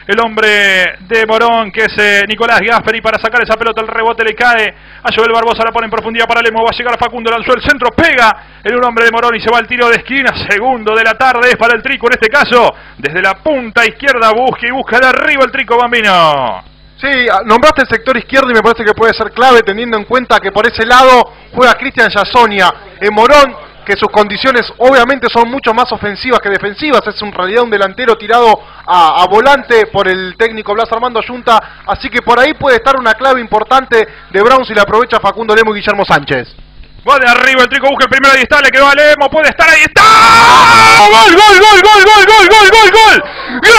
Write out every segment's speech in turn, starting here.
el hombre de Morón, que es Nicolás Gasperi, para sacar esa pelota. El rebote le cae a Joel Barbosa, la pone en profundidad para Lemo. Va a llegar a Facundo, lanzó el centro, pega en un hombre de Morón y se va al tiro de esquina. Segundo de la tarde es para el Trico en este caso. Desde la punta izquierda busca de arriba el Trico Bambino. Sí, nombraste el sector izquierdo y me parece que puede ser clave teniendo en cuenta que por ese lado juega Cristian Yasonia. En Morón, que sus condiciones obviamente son mucho más ofensivas que defensivas, es en realidad un delantero tirado a volante por el técnico Blas Armando Yunta, así que por ahí puede estar una clave importante de Brown si la aprovecha Facundo Lemo y Guillermo Sánchez. Va de arriba el Trico, busca el primero, ahí está, le quedó a Lemo, puede estar, ahí está. ¡Gol, gol, gol, gol, gol, gol, gol, gol, gol! ¡Gol!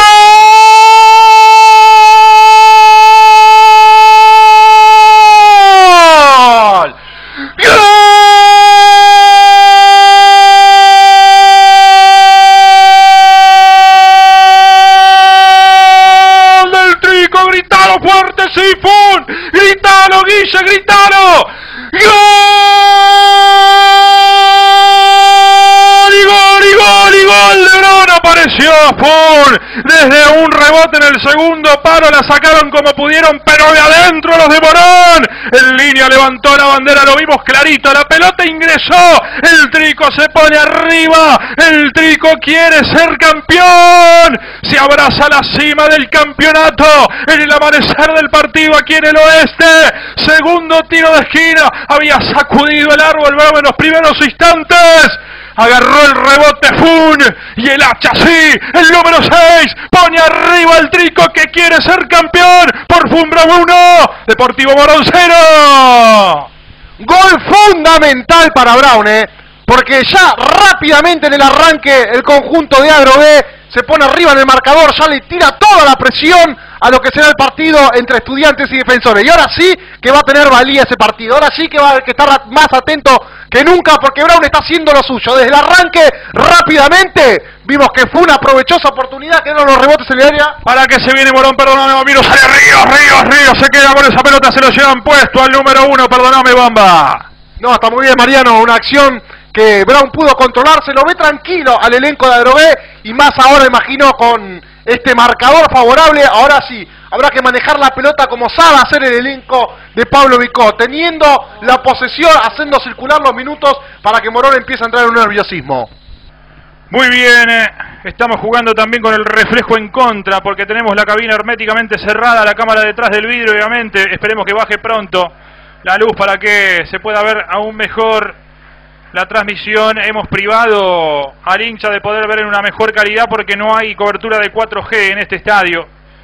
¡Fuerte, Sifun! ¡Gritalo, Guille, gritalo! ¡Gol! ¡Y gol, y gol, y gol! De Morón apareció Fun. Desde un rebote en el segundo palo la sacaron como pudieron, pero de adentro los de Morón. En línea levantó la bandera, lo vimos clarito. La pelota ingresó. El Trico se pone arriba. El Trico quiere ser campeón. Se abraza a la cima del campeonato en el amanecer del partido aquí en el oeste. Segundo tiro de esquina. Había sacudido el árbol Bravo en los primeros instantes. Agarró el rebote Fun y el hacha sí, el número 6, pone arriba el Trico que quiere ser campeón por Fun Bravo 1, Deportivo Morón 0. Gol fundamental para Brown, porque ya rápidamente en el arranque el conjunto de Agro B se pone arriba en el marcador, ya le tira toda la presión a lo que será el partido entre Estudiantes y Defensores. Y ahora sí que va a tener valía ese partido, ahora sí que va a que estar más atento que nunca, porque Brown está haciendo lo suyo. Desde el arranque, rápidamente, vimos que fue una provechosa oportunidad, que eran los rebotes en el área. Para que se viene Morón, perdóname, Bambino, sale Ríos, se queda con esa pelota, se lo llevan puesto al número 1, perdóname, Bamba. No, está muy bien, Mariano, una acción que Brown pudo controlar, se lo ve tranquilo al elenco de Adrogué, y más ahora, imagino, con este marcador favorable. Ahora sí, habrá que manejar la pelota como sabe hacer el elenco de Pablo Vicó, teniendo la posesión, haciendo circular los minutos para que Morón empiece a entrar en un nerviosismo. Muy bien, estamos jugando también con el reflejo en contra, porque tenemos la cabina herméticamente cerrada, la cámara detrás del vidrio, obviamente. Esperemos que baje pronto la luz para que se pueda ver aún mejor la transmisión. Hemos privado al hincha de poder ver en una mejor calidad porque no hay cobertura de 4G en este estadio.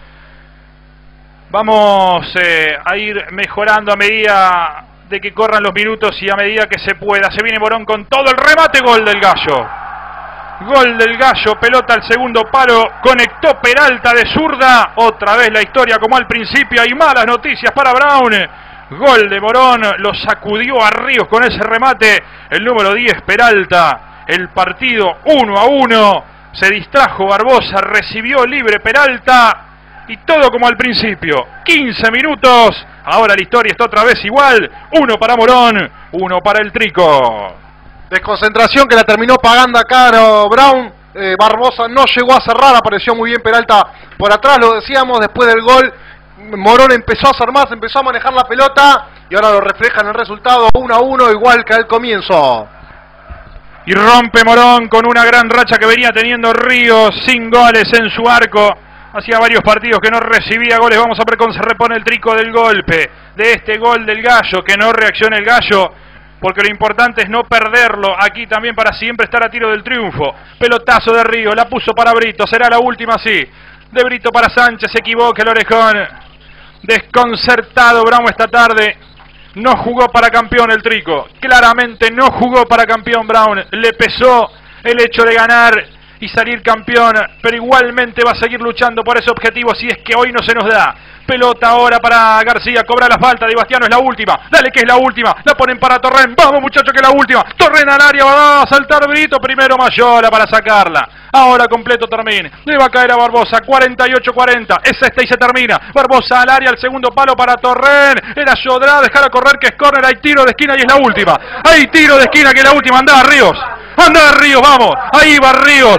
Vamos a ir mejorando a medida de que corran los minutos y a medida que se pueda. Se viene Morón con todo el remate, gol del Gallo. Gol del Gallo, pelota al segundo palo, conectó Peralta de zurda. Otra vez la historia como al principio, hay malas noticias para Brown. Gol de Morón, lo sacudió a Ríos con ese remate. El número 10, Peralta. El partido 1-1. Se distrajo Barbosa, recibió libre Peralta. Y todo como al principio. 15 minutos. Ahora la historia está otra vez igual. 1 para Morón, 1 para el Trico. Desconcentración que la terminó pagando acá Brown. Barbosa no llegó a cerrar, apareció muy bien Peralta por atrás, lo decíamos, después del gol. Morón empezó a hacer más, empezó a manejar la pelota y ahora lo refleja en el resultado 1-1, igual que al comienzo. Y rompe Morón con una gran racha que venía teniendo Ríos, sin goles en su arco. Hacía varios partidos que no recibía goles. Vamos a ver cómo se repone el Trico del golpe, de este gol del Gallo, que no reaccione el Gallo, porque lo importante es no perderlo aquí también para siempre estar a tiro del triunfo. Pelotazo de Ríos, la puso para Brito, será la última, sí. De Brito para Sánchez, se equivoca el orejón. Desconcertado Brown esta tarde. No jugó para campeón el Trico. Claramente no jugó para campeón Brown. Le pesó el hecho de ganar y salir campeón, pero igualmente va a seguir luchando por ese objetivo si es que hoy no se nos da. Pelota ahora para García, cobra la falta, Di Bastiano es la última, dale que es la última, la ponen para Torren, vamos muchachos que es la última, Torren al área, va a saltar Brito, primero Mayola para sacarla, ahora completo termina, le va a caer a Barbosa, 48-40, es esta y se termina, Barbosa al área, al segundo palo para Torren, era Yodrá, dejar a correr que es córner, hay tiro de esquina y es la última, hay tiro de esquina que es la última, andá Ríos, vamos, ahí va Ríos.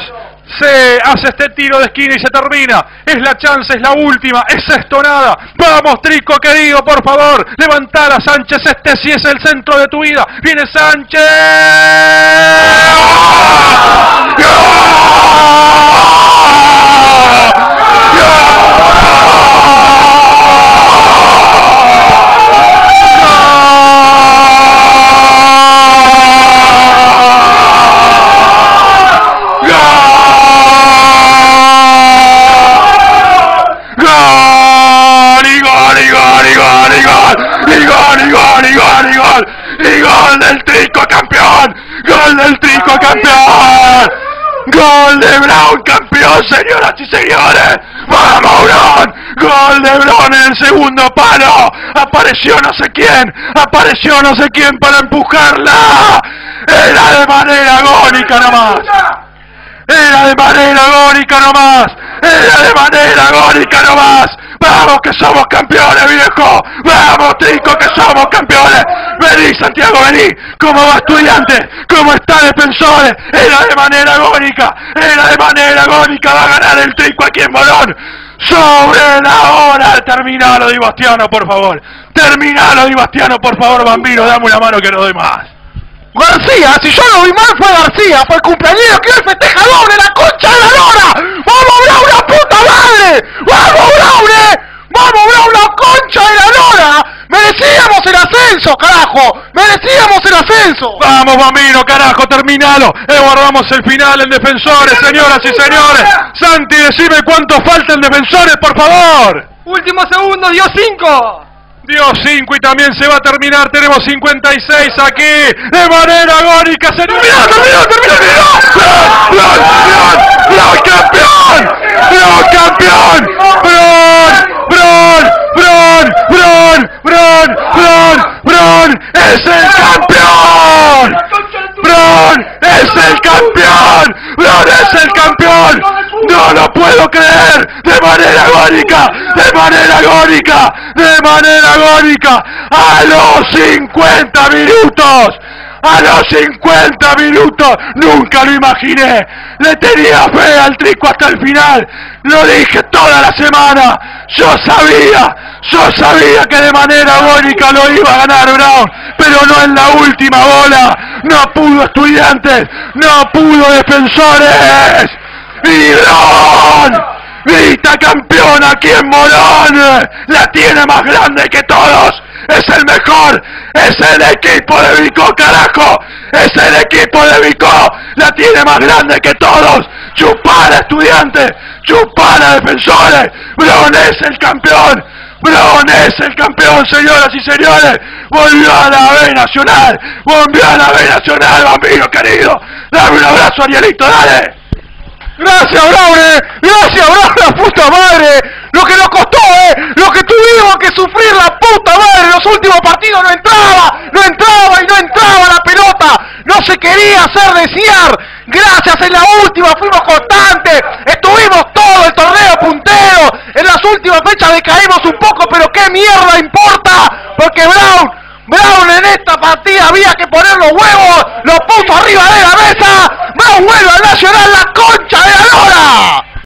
Se hace este tiro de esquina y se termina. Es la chance, es la última, es esto nada. Vamos, Trico querido, por favor. Levantala, Sánchez, este sí es el centro de tu vida. Viene Sánchez. ¡Gol! ¡Y gol del Trico campeón! ¡Gol del Trico campeón! ¡Gol de Brown campeón, señoras y señores! ¡Vamos, Brown! ¡Gol de Brown en el segundo palo! ¡Apareció no sé quién! ¡Apareció no sé quién para empujarla! ¡Era de manera agónica nomás! ¡Era de manera agónica nomás! ¡Era de manera agónica nomás! ¡Vamos que somos campeones, viejo! ¡Vamos, Trico, que somos campeones! ¡Vení, Santiago, vení! ¿Cómo va, Estudiantes? ¿Cómo está, Defensores? ¡Era de manera agónica! ¡Era de manera agónica! ¡Va a ganar el Trico aquí en Morón! ¡Sobre la hora! ¡Terminalo, Di Bastiano, por favor! ¡Terminalo, Di Bastiano, por favor, Bambino! ¡Dame una mano que no doy más! García, si yo lo vi mal fue García, fue el cumpleañero que hoy festeja doble, la concha de la lora. ¡Vamos, Brown, la puta madre! ¡Vamos, Brown! ¡Vamos, Brown, la concha de la lora! ¡Merecíamos el ascenso, carajo! ¡Merecíamos el ascenso! ¡Vamos, Bambino, carajo, terminalo! Guardamos el final en Defensores, señoras y señores. Santi, decime cuánto falta en Defensores, por favor. Último segundo, dio 5. Dio 5 y también se va a terminar. Tenemos 56 aquí. De manera agónica. Se terminó. ¡Brown campeón! ¡Brown campeón! ¡Brown es el campeón! ¡Brown es el campeón! ¡Brown es el campeón! ¡No lo puedo creer! ¡De manera agónica! ¡De manera agónica! ¡De manera agónica! ¡A los 50 minutos! ¡A los 50 minutos! ¡Nunca lo imaginé! ¡Le tenía fe al Trico hasta el final! ¡Lo dije toda la semana! ¡Yo sabía que de manera agónica lo iba a ganar Brown! ¡Pero no en la última bola! ¡No pudo Estudiantes! ¡No pudo Defensores! ¡Y Brown! ¡Grita campeón aquí en Morón! ¡La tiene más grande que todos! ¡Es el mejor! ¡Es el equipo de Vicó, carajo! ¡Es el equipo de Vicó! ¡La tiene más grande que todos! ¡Chupala, Estudiantes! ¡Chupala, Defensores! ¡Brown es el campeón! ¡Brown es el campeón, señoras y señores! ¡Volvió a la B Nacional! ¡Volvió a la B Nacional, Bambino querido! ¡Dame un abrazo, Arielito, dale! ¡Gracias, Brown! ¡Gracias, Brown, la puta madre! ¡Lo que nos costó, ¡Lo que tuvimos que sufrir, la puta madre! Los últimos partidos no entraba la pelota. No se quería hacer desear. Gracias, en la última fuimos constantes. Estuvimos todo el torneo puntero. En las últimas fechas decaímos un poco, pero qué mierda importa. Porque Brown en esta partida había que poner los huevos. Los puso arriba de la mesa. Brown vuelve al Nacional, la concha